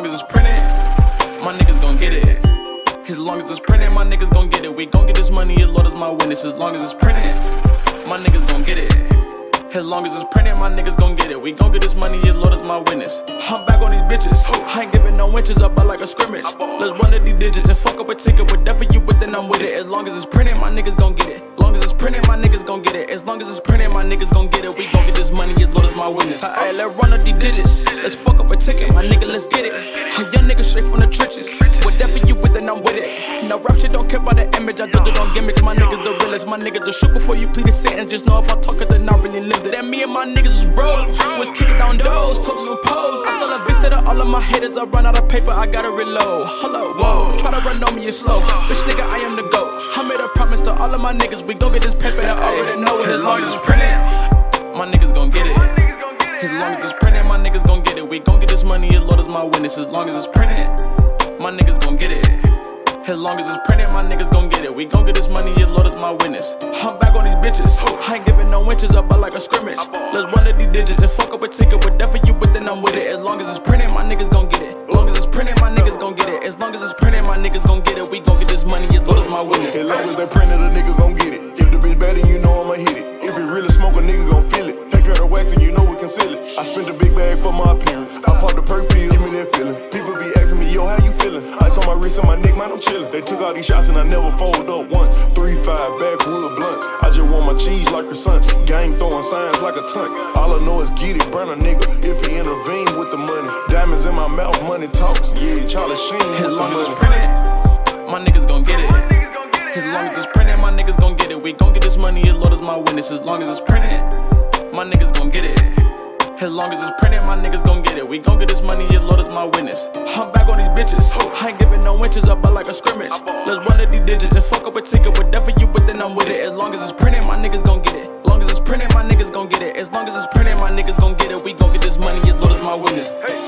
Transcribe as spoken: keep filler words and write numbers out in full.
long as it's printed, my niggas gon' get it. As long as it's printed, my niggas gon' get it. We gon' get this money, as Lord is my witness. As long as it's printed, my niggas gon' get it. As long as it's printed, my niggas gon' get it. We gon' get this money, as Lord is my witness. I'm back on these bitches. I ain't giving no inches up, but like a scrimmage. Let's run to these digits and fuck up a ticket. Whatever you with, then I'm with it. As long as it's printed, my niggas gon' get it. As long as it's printed, my niggas gon' get it. As long as it's printed, my niggas gon' get it. We gon' get this money, as Lord is my witness. Hey, let's run up these digits. Let's fuck up a ticket, my nigga, let's get it. A young nigga straight from the trenches. Whatever you with, then I'm with it. No rap shit, don't care about the image. I do it on gimmicks. My niggas the realest. My niggas just shoot before you plead a sentence. Just know if I talk it, then I really lived it. And me and my niggas was broke, was kicking down doors, toes and pose. I still a bitch to all of my haters. I run out of paper, I gotta reload. Hold up, whoa, try to run on me, it's slow. Bitch nigga, I am the GOAT. I made a promise to all of my niggas. We gon' get this paper, I already know it. As long as it's printed, my niggas gon' get it. As long as it's printed, my niggas gon' get it. We gon' get this money, as Lord is my witness. As long as it's printed, my niggas gon' get it. As long as it's printed, my niggas gon' get it. We gon' get this money, as Lord is my witness. I'm back on these bitches. I ain't giving no inches up, but like a scrimmage. Let's run to these digits and fuck up a ticket. Whatever you with, then I'm with it. As long as it's printed, my niggas gon' get it. As long as it's printed, my niggas gon' get it. As long as it's printed, my niggas gon' get it. We gon' get this money, as Lord is my witness. As long as they printed, a nigga gon' get it. If the bitch bad, then you know I'ma hit it. If it really smoke, a nigga gon' feel it. Take care of the wax and you know we conceal it. I spent a big bag for my appearance. I popped the perk pill, give me that feeling. People be asking me, yo, how you feeling? Ice on my wrist and my neck, man, I'm chillin'. They took all these shots and I never fold up once. Three five backwood blunts. I just want my cheese like croissants. Gang throwing signs like a tunt. All I know is get it, burn a nigga. If he intervene with the money, diamonds in my mouth, money talks. Yeah, Charlie Sheen with As the long as money. it's printed, my niggas gon' get it. As long as it's printed, my niggas gon' get it. We gon' get this money, as Lord is my witness. As long as it's printed, my niggas gon' get it. As long as it's printed, my niggas gon' get it. We gon' get this money, as Lord is my witness. I'm back on these bitches. I ain't giving no inches up, but like a scrimmage. Let's run to these digits and fuck up a ticket. Whatever you with, then I'm with it. As long as it's printed, my niggas gon' get it. As long as it's printed, my niggas gon' get it. As long as it's printed, my niggas gon' get it. We gon' get this money, as Lord is my witness.